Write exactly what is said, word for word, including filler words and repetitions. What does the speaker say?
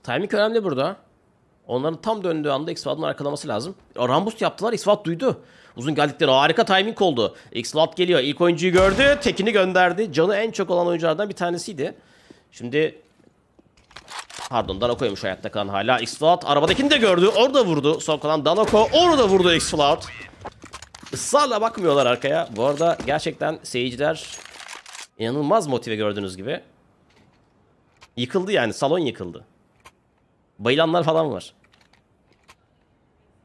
Timing önemli burada. Onların tam döndüğü anda X-Flood'un arkalaması lazım. Rambus yaptılar. X-Flood duydu. Uzun geldikleri harika timing oldu. X-Flood geliyor. İlk oyuncuyu gördü. Tekini gönderdi. Canı en çok olan oyunculardan bir tanesiydi. Şimdi... Pardon, Danoko'ymuş hayatta kalan hala. X-Flood arabadakini de gördü. Orada vurdu. Son kalan Danoko. Orada vurdu X-Flood. Israrla bakmıyorlar arkaya. Bu arada gerçekten seyirciler inanılmaz motive gördüğünüz gibi. Yıkıldı yani. Salon yıkıldı. Bayılanlar falan var.